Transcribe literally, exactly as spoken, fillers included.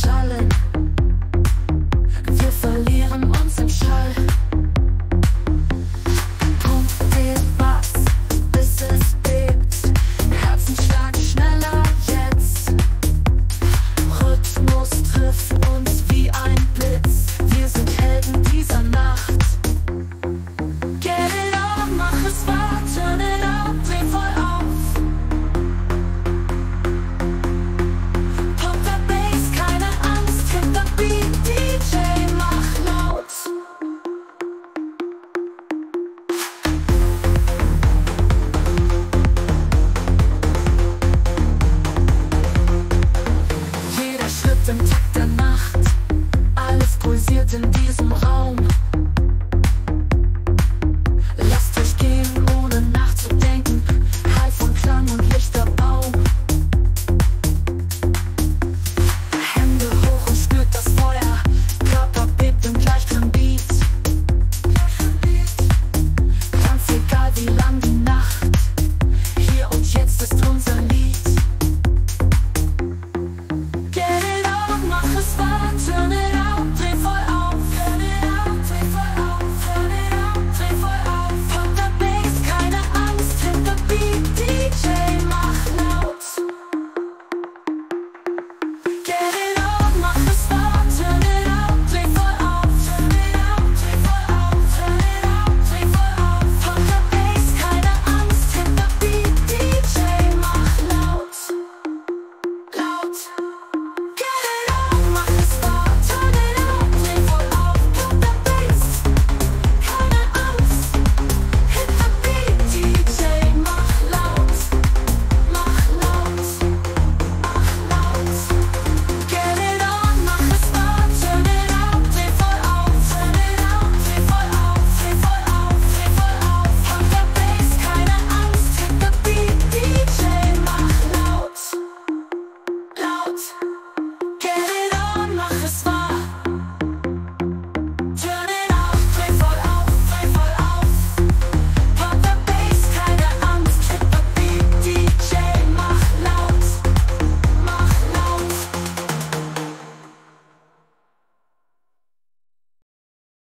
erschallen. Wir verlieren uns im Schall. Pump den Bass, bis es bebt. Herzenschlag schneller jetzt. Rhythmus trifft uns wie ein Blitz. Wir sind Helden dieser Nacht. Get it on, mach es wahr, turn it up, dreh voll auf. Pump the Bass, keine Angst, hit the beat, D J, mach laut. Jeder Schritt im Takt